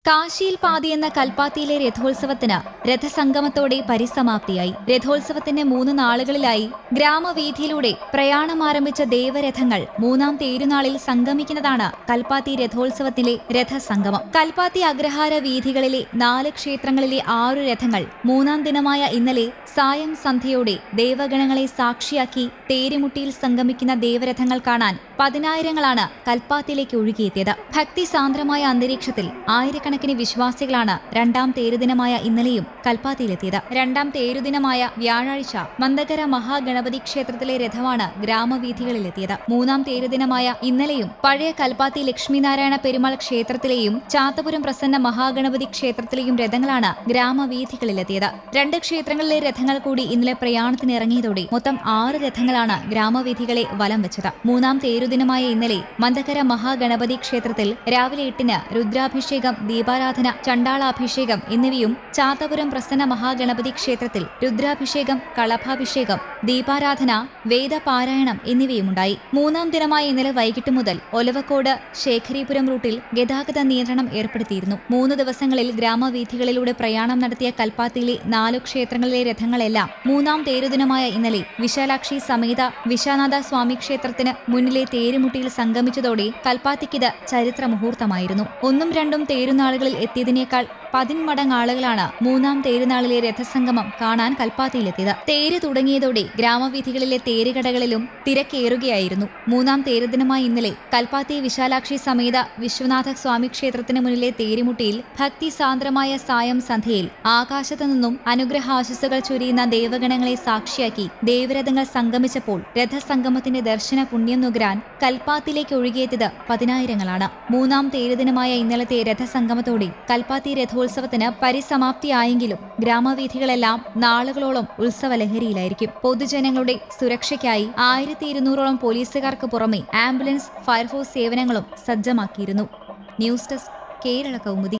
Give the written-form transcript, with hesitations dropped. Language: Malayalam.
കാശിയിൽ പാതി എന്ന കൽപ്പാത്തിയിലെ രഥോത്സവത്തിന് രഥസംഗമത്തോടെ പരിസമാപ്തിയായി. രഥോത്സവത്തിന്റെ 3 നാളുകളിലായി ഗ്രാമവീഥിയിലൂടെ പ്രയാണം ആരംഭിച്ച ദേവരഥങ്ങൾ 3-ാം തേരുനാളിൽ സംഗമിക്കുന്നതാണ് കൽപ്പാത്തി രഥോത്സവത്തിലെ രഥസംഗമം. കൽപ്പാത്തി അഗ്രഹാര വീഥികളിലെ 4 ക്ഷേത്രങ്ങളിലെ 6 രഥങ്ങൾ 3-ാം ദിനമായ ഇന്നലെ സായം സന്ധ്യയോടെ ദേവഗണങ്ങളെ സാക്ഷിയാക്കി തേരുമുട്ടിയിൽ സംഗമിക്കുന്ന ദേവരഥങ്ങൾ കാണാൻ പതിനായിരങ്ങളാണ് കൽപ്പാത്തിയിലേക്ക് ഒഴുകിയെത്തിയത്. ഭക്തിസാന്ദ്രമായ അന്തരീക്ഷത്തിൽ ആയിരക്കണക്കിന് വിശ്വാസികളാണ് 2-ാം തേരുദിനമായ ഇന്നലെയും കൽപ്പാത്തിയിലെത്തിയത്. 2-ാം തേരുദിനമായ വ്യാഴാഴ്ച മന്ദകര മഹാഗണപതി ക്ഷേത്രത്തിലെ രഥമാണ് ഗ്രാമവീഥികളിലെത്തിയത്. 3-ാം തേരുദിനമായ ഇന്നലെയും പഴയ കൽപ്പാത്തി ലക്ഷ്മിനാരായണ പെരുമാൾ ക്ഷേത്രത്തിലെയും ചാത്തപുരം പ്രസന്ന മഹാഗണപതി ക്ഷേത്രത്തിലെയും രഥങ്ങളാണ് ഗ്രാമവീഥികളിലെത്തിയത്. 2 ക്ഷേത്രങ്ങളിലെ രഥങ്ങൾ കൂടി ഇന്നലെ പ്രയാണത്തിനിറങ്ങിയതോടെ മൊത്തം 6 രഥങ്ങളാണ് ഗ്രാമവീഥികളെ വലം വെച്ചത്. 3-ാം തേരുദിനമായ ഇന്നലെ മന്ദകര മഹാഗണപതി ക്ഷേത്രത്തിൽ രാവിലെ 8-ന് രുദ്രാഭിഷേകം, ദീപാരാധന, ചണ്ടാളാഭിഷേകം എന്നിവയും ചാത്തപുരം പ്രസന്ന മഹാഗണപതി ക്ഷേത്രത്തിൽ രുദ്രാഭിഷേകം, കളഭാഭിഷേകം, ദീപാരാധന, വേദപാരായണം എന്നിവയുമുണ്ടായി. 3-ാം ദിനമായ ഇന്നലെ വൈകിട്ട് മുതൽ ഒലവക്കോട് ശേഖരീപുരം റൂട്ടിൽ ഗതാഗത നിയന്ത്രണം ഏർപ്പെടുത്തിയിരുന്നു. 3 ദിവസങ്ങളിൽ ഗ്രാമവീഥികളിലൂടെ പ്രയാണം നടത്തിയ കൽപ്പാത്തിയിലെ 4 ക്ഷേത്രങ്ങളിലെ രഥങ്ങളെല്ലാം 3-ാം തേരുദിനമായ ഇന്നലെ വിശാലാക്ഷി സമേത വിശ്വനാഥ സ്വാമി ക്ഷേത്രത്തിന് മുന്നിലെ തേരുമുട്ടിയിൽ സംഗമിച്ചതോടെ കൽപ്പാത്തിക്കിത് ചരിത്ര മുഹൂർത്തമായിരുന്നു. 1ഉം 2ഉം തേരുനാളുകളിൽ എത്തിയതിനേക്കാൾ 10 മടങ്ങ് ആളുകളാണ് 3-ാം തേരുനാളിലെ രഥസംഗമം കാണാൻ കൽപ്പാത്തിയിലെത്തിയത്. തേര് തുടങ്ങിയതോടെ ഗ്രാമവീഥികളിലെ തേരുകടകളിലും തിരക്കേറുകയായിരുന്നു. 3-ാം തേരുദിനമായ ഇന്നലെ കൽപ്പാത്തി വിശാലാക്ഷി സമേത വിശ്വനാഥ സ്വാമി ക്ഷേത്രത്തിന് മുന്നിലെ തേരുമുട്ടിയിൽ ഭക്തിസാന്ദ്രമായ സായം സന്ധ്യയിൽ ആകാശത്തു നിന്നും അനുഗ്രഹാശിസുകൾ ചൊരിയുന്ന ദേവഗണങ്ങളെ സാക്ഷിയാക്കി ദേവരഥങ്ങൾ സംഗമിച്ചപ്പോൾ രഥസംഗമത്തിന്റെ ദർശന പുണ്യം നുകരാൻ കൽപ്പാത്തിയിലേക്ക് ഒഴുകിയെത്തിയത് പതിനായിരങ്ങളാണ്. 3-ാം തേരുദിനമായ ഇന്നലത്തെ രഥസംഗമത്തോടെ കൽപ്പാത്തി രഥോത്സവത്തിന് പരിസമാപ്തിയായെങ്കിലും ഗ്രാമവീഥികളെല്ലാം നാളുകളോളം ഉത്സവലഹരിയിലായിരിക്കും. പൊതുജനങ്ങളുടെ സുരക്ഷയ്ക്കായി 1200ഓളം പോലീസുകാർക്ക് പുറമെ ആംബുലൻസ്, ഫയർഫോഴ്സ് സേവനങ്ങളും സജ്ജമാക്കിയിരുന്നു. News desk, Kerala Kaumudi.